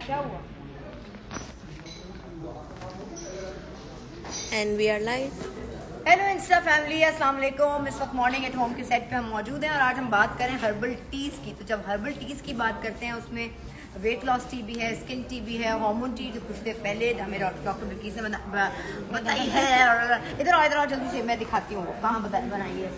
क्या हुआ? And we are live. Hello insta family, अस्सलाम वालेकुम। इस वक्त मॉर्निंग एट होम के सेट पे हम मौजूद हैं और आज हम बात करें हर्बल टीज़ की। तो जब हर्बल टीज़ की बात करते हैं उसमें वेट लॉस टी भी है, स्किन टी भी है, हार्मोन टी जो कुछ देर पहले मेरे डॉक्टर बिल्किस ने बताई है। और इधर आओ जल्दी से, मैं दिखाती हूँ कहाँ बनाई है।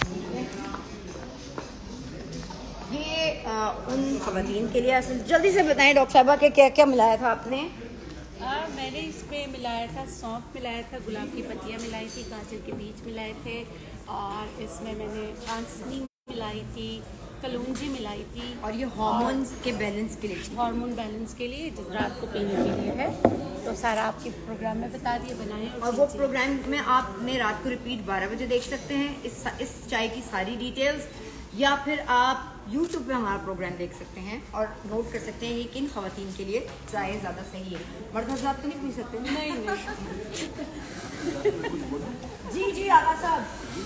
ये उन खवातीन के लिए असल जल्दी से बताएं डॉक्टर साहबा के क्या क्या मिलाया था आपने? मैंने इसमें मिलाया था सौंफ, मिलाया था गुलाब की पत्तियाँ मिलाई थी, गाजर के बीज मिलाए थे और इसमें मैंने आंसनी मिलाई थी, कलौंजी मिलाई थी। और ये हार्मोन्स के बैलेंस के लिए, हार्मोन बैलेंस के लिए रात को पीने के लिए है। तो सारा आपके प्रोग्राम में बता दिए, बनाए। और वो प्रोग्राम में आपने रात को रिपीट 12 बजे देख सकते हैं इस चाय की सारी डिटेल्स, या फिर आप YouTube पे हमारा प्रोग्राम देख सकते हैं और नोट कर सकते हैं ये किन खवातीन के लिए चाय ज़्यादा सही है। मर्द हज़रात तो नहीं पी सकते? नहीं जी जी आगा साहब,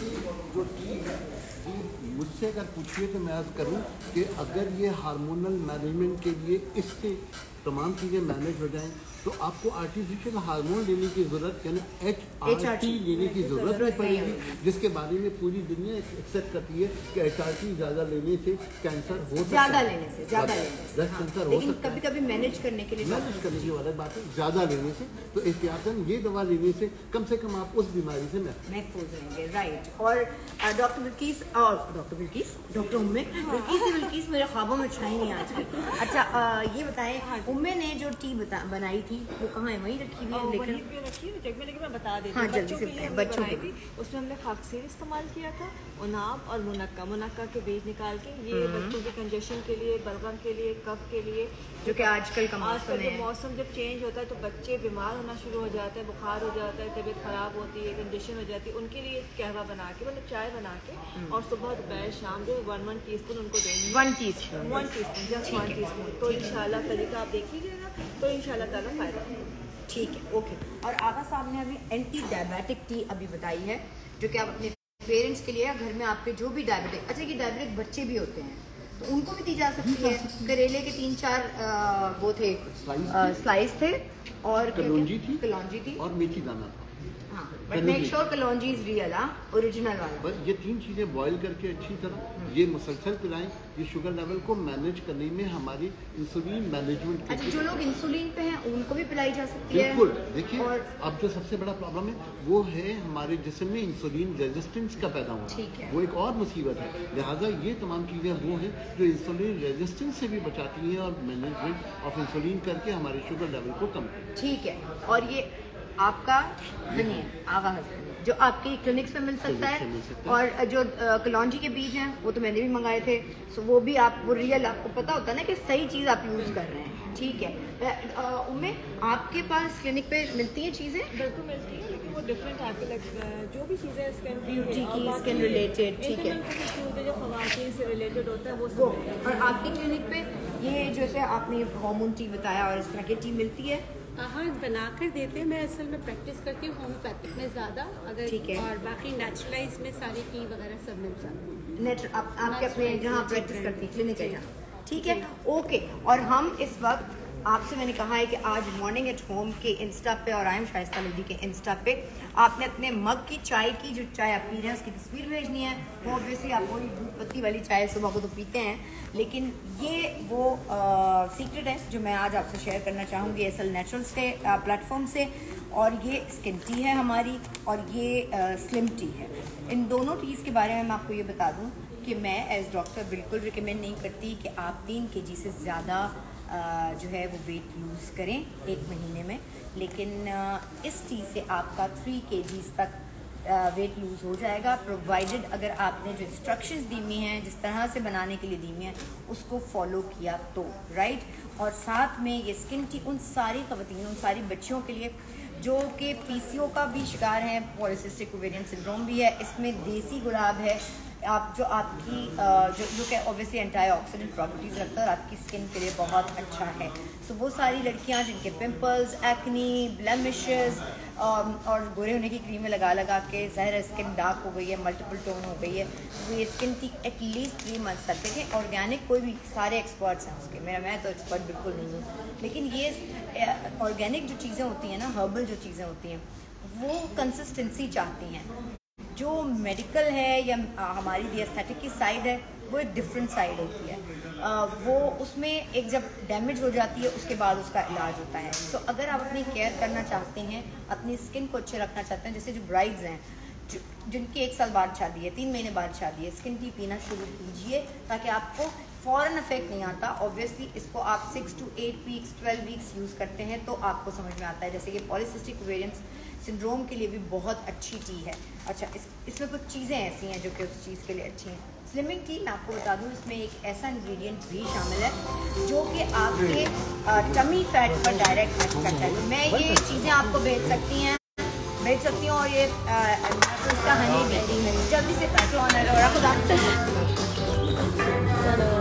मुझसे अगर पूछिए तो मैं अर्ज करूं कि अगर ये हार्मोनल मैनेजमेंट के लिए इससे तमाम चीज़ें मैनेज हो जाएं तो आपको आर्टिफिशियल हार्मोन लेने की ज़रूरत यानी HRT लेने की ज़रूरत नहीं पड़ेगी, जिसके बारे में पूरी दुनिया एक्सेप्ट करती है कि HRT ज़्यादा लेने से कैंसर हो सकता है, ज़्यादा लेने से ब्रेस्ट कैंसर हो लेकिन सकता है। कभी कभी मैनेज करने के लिए मैनेज करने की अलग बात है, ज़्यादा लेने से तो एहतियातन ये दवा लेने से कम आप उस बीमारी से महफूज रहेंगे। राइट। और डॉक्टर बिल्किस मेरे ख्वाबों में छाई नहीं आजकल। अच्छा ये बताएं, उम्मे ने जो टी बनाई थी वो कहाँ है? वहीं रखी हुई है? वहीं पे रखी हुई जग में, लेकिन मैं बता देती हाँ, हूँ। जल्दी से बताएं, बच्चों के भी उसमें हमने खाकसीर इस्तेमाल किया था, उनाब और मुनक्का के बीज निकाल के, ये बच्चों के कंजेशन के लिए, बलगम के लिए, कफ के लिए, जो कि आजकल का मौसम है। मौसम जब चेंज होता है तो बच्चे बीमार होना शुरू हो जाते हैं, बुखार हो जाता है, तबीयत खराब होती है, कंजेशन हो जाती है, उनके लिए कहवा बना के, मतलब चाय बना के और सुबह दोपहर शाम जो 1 टीस्पून उनको देंगे। 1 टीस्पून, जस्ट 1 टीस्पून। तो इंशाल्लाह तरीका आप देख लीजिएगा तो इंशाल्लाह ताला फायदा होगा। ठीक है, ओके। और आगा साहब ने हमें एंटी डायबिटिक टी अभी बताई है जो कि आप अपने पेरेंट्स के लिए, घर में आपके जो भी डायबिटिक, अच्छा ये डायबिटिक बच्चे भी होते हैं तो उनको भी दी जा सकती है। करेले के 3-4 वो थे स्लाइस थे और कलौंजी थी और मेथी दाना था। हाँ, बट मेक श्योर कलौंजी इज रियल, ओरिजिनल वाला। बस ये 3 चीज़ें बॉईल करके अच्छी तरह ये मुसलसल पिलाएं। ये शुगर लेवल को मैनेज करने में हमारी इंसुलिन मैनेजमेंट। अच्छा, जो लोग इंसुलिन पे हैं उनको भी पिलाई जा सकती है? बिल्कुल। देखिए, और अब जो सबसे बड़ा प्रॉब्लम है वो है हमारे जिस्म में इंसुलिन रेजिस्टेंस का पैदा होना। ठीक है। वो एक और मुसीबत है। लिहाजा ये तमाम चीज़ें वो हैं जो इंसुलिन रेजिस्टेंस से भी बचाती हैं और मैनेजमेंट ऑफ इंसुलिन करके हमारे शुगर लेवल को कम करती है। ठीक है। और ये आपका हनी है, आगा हनी, जो आपके क्लिनिक्स में मिल सकता है। और जो कलौंजी के बीज हैं वो तो मैंने भी मंगाए थे, सो वो भी आप, वो रियल आपको पता होता है ना कि सही चीज़ आप यूज़ कर रहे हैं। ठीक है। उम्मे आपके पास क्लिनिक पे मिलती हैं चीज़ें? बिल्कुल मिलती है, लेकिन वो डिफरेंट आपके जो भी चीज़ें स्किन ब्यूटी की, स्किन रिलेटेड। ठीक है, जो खवातीन से रिलेटेड होता है वो। और आपकी क्लिनिक पे ये जैसे आपने हार्मोन टी बताया और इस तरह की टी मिलती है? हाँ, बना कर देते हैं। मैं असल में प्रैक्टिस करती हूँ होम्योपैथिक में ज़्यादा, अगर ठीक है। और बाकी नेचुरलाइज में सारी टी वगैरह सब मिल जाती है। आपके अपने जहाँ प्रैक्टिस करती है क्लिनिक है जहाँ। ठीक है, ओके। और हम इस वक्त आपसे, मैंने कहा है कि आज मॉर्निंग एट होम के इंस्टा पे और आई एम शाइस्ता लेडी के इंस्टा पे आपने अपने मग की चाय की, जो चाय आप पी रहे हैं उसकी तस्वीर भेजनी है। वो ऑब्वियसली आप वही दूध पत्ती वाली चाय सुबह को तो पीते हैं, लेकिन ये वो सीक्रेट है जो मैं आज आपसे शेयर करना चाहूँगी एसल नेचुरल्स के प्लेटफॉर्म से। और ये स्किन टी है हमारी और ये स्लिम टी है। इन दोनों टीज़ के बारे में मैं आपको ये बता दूँ कि मैं एज डॉक्टर बिल्कुल रिकमेंड नहीं करती कि आप 3 kg से ज़्यादा जो है वो वेट लूज़ करें 1 महीने में, लेकिन इस टी से आपका 3 kg तक वेट लूज़ हो जाएगा, प्रोवाइडेड अगर आपने जो इंस्ट्रक्शंस दी हुई हैं, जिस तरह से बनाने के लिए दी हुई हैं, उसको फॉलो किया तो। राइट। और साथ में ये स्किन टी उन सारी खवातीन, उन सारी बच्चियों के लिए जो कि PCO का भी शिकार हैं, पॉलीसिस्टिक ओवेरियन सिंड्रोम भी है, इसमें देसी गुलाब है, आप जो आपकी जो कि ऑब्वियसली एंटीऑक्सीडेंट प्रॉपर्टीज़ रखता है और आपकी स्किन के लिए बहुत अच्छा है। सो वो सारी लड़कियां जिनके पिंपल्स, एक्नी, ब्लेमिशेस और गोरे होने की क्रीमें लगा लगा के ज़ाहिर स्किन डार्क हो गई है, मल्टीपल टोन हो गई है, वो ये स्किन की एटलीस्ट 3 मंथ्स तक देखें। ऑर्गेनिक कोई भी सारे एक्सपर्ट्स हैं उसके, मैं तो एक्सपर्ट बिल्कुल नहीं हूँ, लेकिन ये ऑर्गेनिक जो चीज़ें होती हैं ना, हर्बल जो चीज़ें होती हैं, वो कंसिस्टेंसी चाहती हैं। जो मेडिकल है या हमारी दी एस्थेटिक की साइड है, वो एक डिफरेंट साइड होती है। वो उसमें एक जब डैमेज हो जाती है उसके बाद उसका इलाज होता है। तो अगर आप अपनी केयर करना चाहते हैं, अपनी स्किन को अच्छे रखना चाहते हैं, जैसे जो ब्राइड्स हैं जिनकी 1 साल बाद शादी है, 3 महीने बाद शादी है, स्किन टी पीना शुरू कीजिए ताकि आपको फ़ौरन इफेक्ट नहीं आता। ऑब्वियसली इसको आप 6 to 8 वीक्स 12 वीक्स यूज़ करते हैं तो आपको समझ में आता है। जैसे कि पॉलीसिस्टिक ओवेरियन सिंड्रोम के लिए भी बहुत अच्छी टी है। अच्छा, इसमें कुछ चीज़ें ऐसी हैं जो कि उस चीज़ के लिए अच्छी हैं। स्लिमिंग टी मैं आपको बता दूं, इसमें एक ऐसा इंग्रेडिएंट भी शामिल है जो कि आपके टमी फैट पर डायरेक्ट एक्ट करता है। मैं ये चीज़ें आपको भेज सकती हूँ और ये इसका हनी भी जल्दी से पैक ऑन है और